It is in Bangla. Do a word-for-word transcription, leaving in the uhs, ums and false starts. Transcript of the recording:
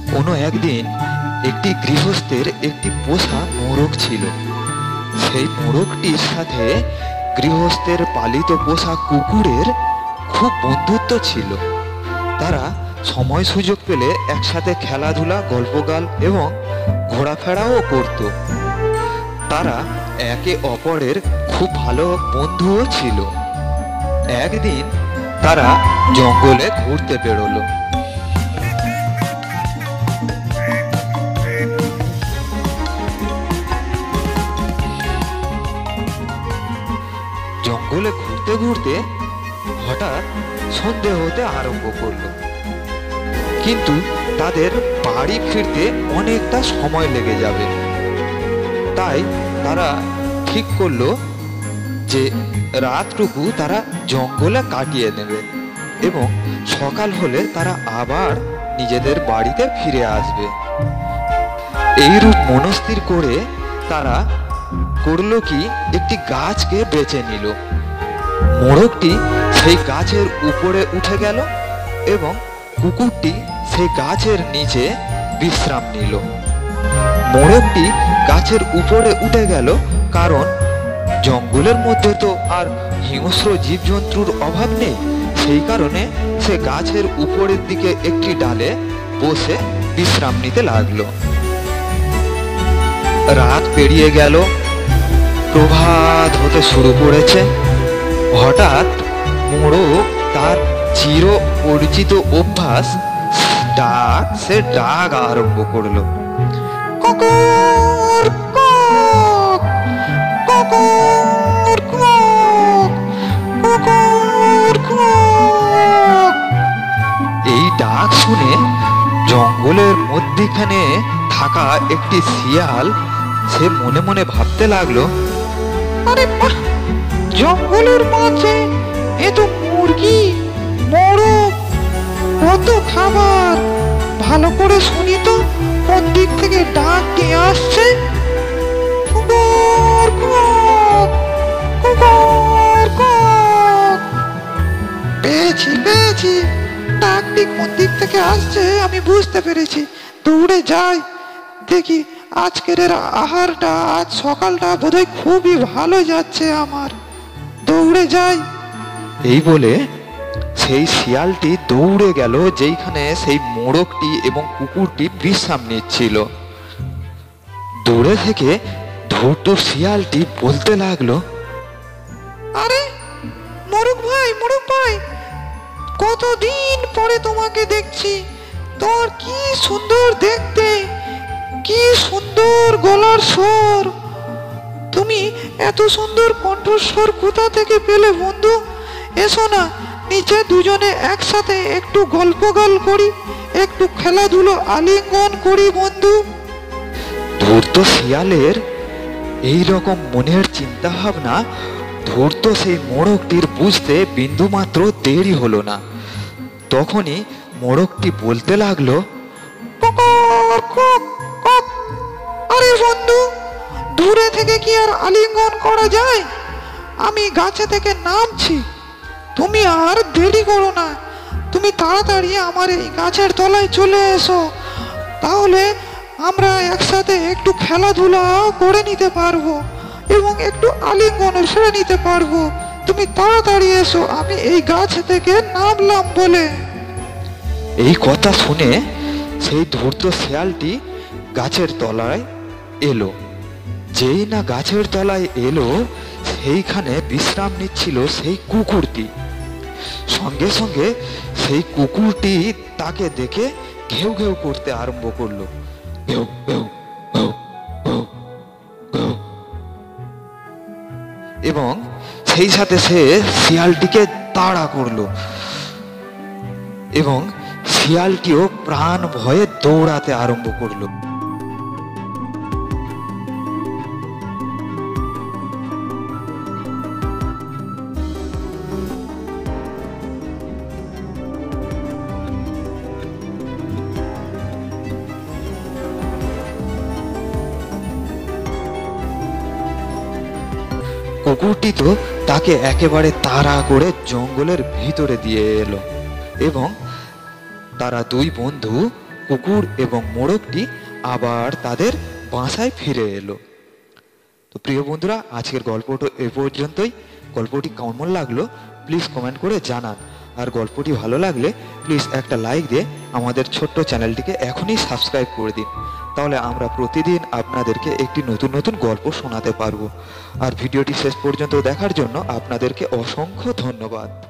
কোনো একদিন একটি গৃহস্থের একটি পোষা মোরগ ছিল। সেই মোরগটির সাথে গৃহস্থের পালিত পোষা কুকুরের খুব বন্ধুত্ব ছিল। তারা সময় সুযোগ পেলে একসাথে খেলাধুলা, গল্পগাল এবং ঘোরাফেরাও করত। তারা একে অপরের খুব ভালো বন্ধুও ছিল। একদিন তারা জঙ্গলে ঘুরতে বেরোলো। জঙ্গলে ঘুরতে ঘুরতে হঠাৎ সন্ধে হতে আরম্ভ করলো, কিন্তু তাদের বাড়ি ফিরতে অনেকটা সময় লেগে যাবে। তাই তারা ঠিক করলো যে রাতটুকু তারা জঙ্গলে কাটিয়ে নেবে এবং সকাল হলে তারা আবার নিজেদের বাড়িতে ফিরে আসবে। এইরূপ মনস্থির করে তারা করলো কি, একটি গাছকে বেছে নিল। মোরগটি সেই গাছের উপরে উঠে গেল এবং কুকুরটি সেই গাছের নিচে বিশ্রাম নিল। মোরগটি গাছের উপরে উঠে গেল, কারণ জঙ্গলের মধ্যে তো আর হিংস্র জীবজন্তুর অভাব নেই। সেই কারণে সে গাছের উপরের দিকে একটি ডালে বসে বিশ্রাম নিতে লাগলো। রাত পেরিয়ে গেল, প্রভাত হতে শুরু করেছে। হঠাৎ মোরগ তার চির পরিচিত অভ্যাস ডাক সে ডাক আরম্ভ করলো। এই ডাক শুনে জঙ্গলের মধ্যখানে থাকা একটি শিয়াল সে মনে মনে ভাবতে লাগলো, আরে বাহ, জঙ্গলের মাঝে এ তো মুরগি, মোরগ, কত খাবার। ভালো করে শুনি তো কোন দিক থেকে ডাকটি আসছে। পেয়েছি পেয়েছি, ডাকটি কোন দিক থেকে আসছে আমি বুঝতে পেরেছি। দৌড়ে যাই, দেখি আজকের আহারটা, আজ সকালটা বোধহয় খুবই ভালো যাচ্ছে আমার। দৌড়ে যাই। এই বলে সেই শিয়ালটি দৌড়ে গেল যেইখানে সেই মোরগটি এবং কুকুরটি বিশ্রাম নিচ্ছিল। দূরে থেকে ধূর্ত শিয়ালটি বলতে লাগলো, আরে মোরগ ভাই, মোরগ ভাই, কতদিন পরে তোমাকে দেখছি। তোর কি সুন্দর দেখতে, কি সুন্দর গলার স্বর। তুমি এত সুন্দর কণ্ঠস্বর কোথা থেকে পেলে বন্ধু? এসো না, নিচে দুজনে একসাথে একটু গল্প গাল করি, একটু খেলাধুলো আলিঙ্গন করি বন্ধু। ধূর্ত শিয়ালের এই রকম মনের চিন্তা ভাবনা ধূর্ত সেই মোরগটির বুঝতে বিন্দুমাত্র দেরি হলো না। তখনই মোরগটি বলতে লাগলো, আরে বন্ধু, দূরে থেকে কি আর আলিঙ্গন করা যায়? আমি গাছে থেকে নামছি, তুমি আর দেরি করো না। তুমি তাড়াতাড়ি আমার এই গাছের তলায় চলে এসো, তাহলে আমরা একসাথে একটু খেলাধুলা করে নিতে পারবো এবং একটু আলিঙ্গন সেরে নিতে পারবো। তুমি তাড়াতাড়ি এসো, আমি এই গাছ থেকে নামলাম বলে। এই কথা শুনে সেই ধূর্ত শিয়ালটি গাছের তলায় এলো। যেই না গাছের তলায় এলো, সেইখানে বিশ্রাম নিচ্ছিল সেই কুকুরটি। সঙ্গে সঙ্গে সেই কুকুরটি তাকে দেখে ঘেউ ঘেউ করতে আরম্ভ করলো। ঘেউ ঘেউ ঘেউ ঘেউ ঘেউ। এবং সেই সাথে সে শিয়ালটিকে তাড়া করলো এবং শিয়ালটিও প্রাণ ভয়ে দৌড়াতে আরম্ভ করলো। কুকুরটি তো তাকে একেবারে তাড়া করে জঙ্গলের ভিতরে দিয়ে এলো এবং তারা দুই বন্ধু কুকুর এবং মোড়কটি আবার তাদের বাসায় ফিরে এলো। তো প্রিয় বন্ধুরা, আজকের গল্পটা এ পর্যন্তই। গল্পটি কেমন লাগলো প্লিজ কমেন্ট করে জানান। আর গল্পটি ভালো লাগলে প্লিজ একটা লাইক দিয়ে আমাদের ছোট্ট চ্যানেলটিকে এখনই সাবস্ক্রাইব করে দিন। তাহলে আমরা প্রতিদিন আপনাদেরকে একটি নতুন নতুন গল্প শোনাতে পারবো। আর ভিডিওটি শেষ পর্যন্ত দেখার জন্য আপনাদেরকে অসংখ্য ধন্যবাদ।